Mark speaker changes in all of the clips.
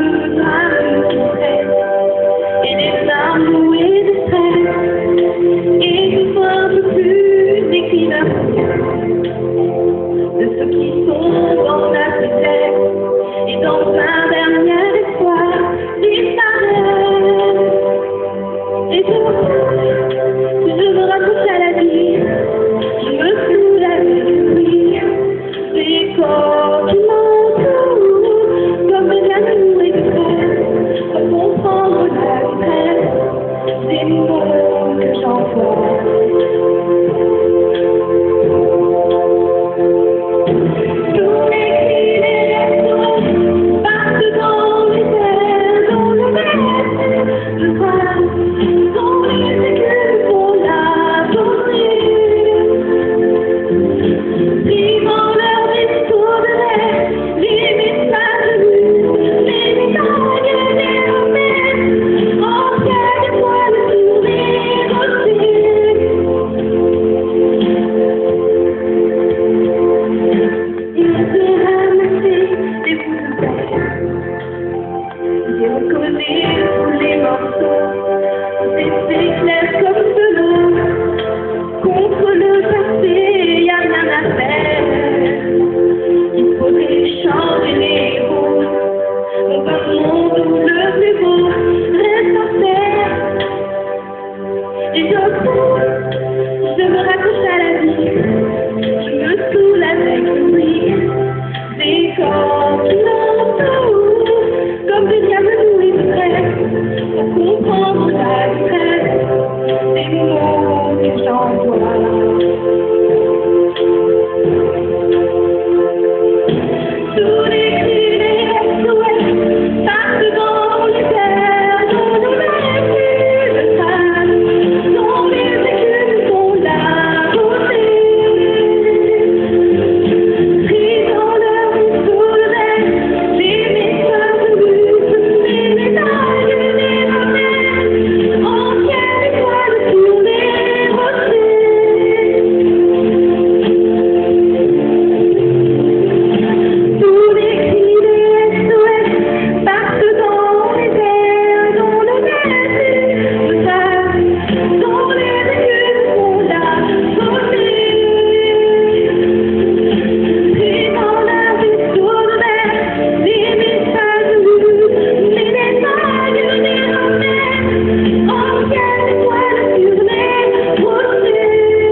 Speaker 1: le drame nous traite, et des larmes et des stress, et tout soit un peu plus d'équilibre de ceux qui sont dans la tristesse, et dans un dernier espoir disparaît. Et je me raccroche à la vie, je me saoule avec lui, des corps qui m'entourent, comme des amours et des frères, pour comprendre la détresse des mots que j'envoie. J'ai recollé tous les morceaux, c'est clair comme de l'eau. Contre le passé, y'a rien à faire. Il faudrait changer les héros. On veut un monde où le plus beau reste en terre. Et je me raccroche à la vie, je me saoule avec le bruit des corps qui m'entourent, comme des diables et des frères, pour comprendre la détresse des mots que j'envoie. Tous les cris des SOS passent dans les terres, dans nos mers de sable, dont les écumes sont là pris dans leur sous le verre, les messages de lutte, les médailles et les remèdes, entières étoiles sur les rochers. Tous les cris des SOS partent dans les airs, dans le verre de sable, dont les écumes sont là pris dans la vie sous le verre, les messages de lutte, les médailles et les remèdes, entières étoiles sur les rochers.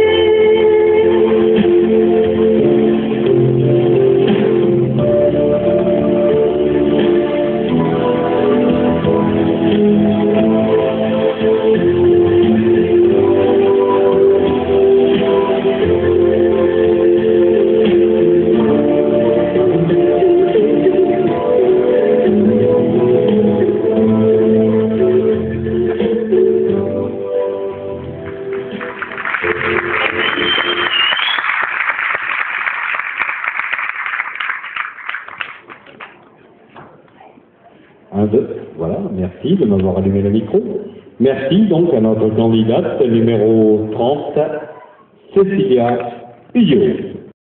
Speaker 2: Un, deux, voilà, merci de m'avoir allumé le micro. Merci donc à notre candidate numéro 30, Cécilia Huyot.